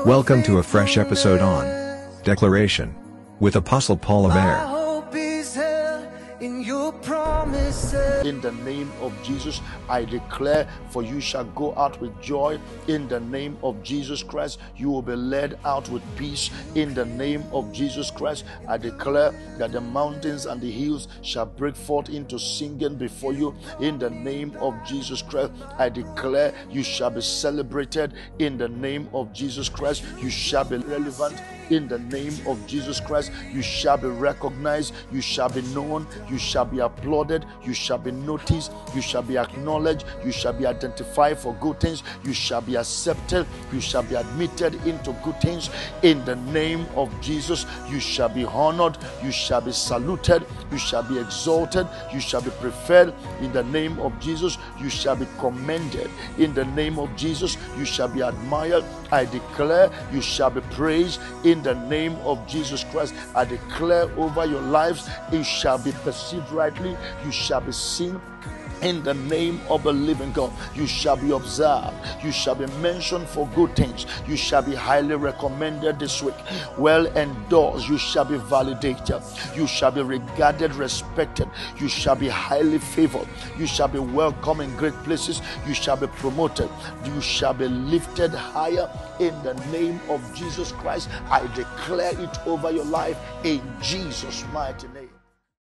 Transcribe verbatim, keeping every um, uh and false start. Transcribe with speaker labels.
Speaker 1: Welcome to a fresh episode on Declaration with Apostle Paul Aver.
Speaker 2: In the name of Jesus, I declare, for you shall go out with joy. In the name of Jesus Christ, you will be led out with peace. In the name of Jesus Christ, I declare that the mountains and the hills shall break forth into singing before you. In the name of Jesus Christ, I declare you shall be celebrated. In the name of Jesus Christ, you shall be relevant. In the name of Jesus Christ, you shall be recognized, you shall be known, you shall be applauded, you shall be noticed, you shall be acknowledged, you shall be identified for good things, you shall be accepted, you shall be admitted into good things. In the name of Jesus, you shall be honored, you shall be saluted, you shall be exalted, you shall be preferred. In the name of Jesus, you shall be commended. In the name of Jesus, you shall be admired. I declare you shall be praised. In the name of Jesus Christ, I declare over your lives, it shall be perceived rightly, you shall be seen. In the name of the living God, you shall be observed, you shall be mentioned for good things, you shall be highly recommended this week, well endorsed, you shall be validated, you shall be regarded, respected, you shall be highly favored, you shall be welcome in great places, you shall be promoted, you shall be lifted higher. In the name of Jesus Christ, I declare it over your life in Jesus' mighty name.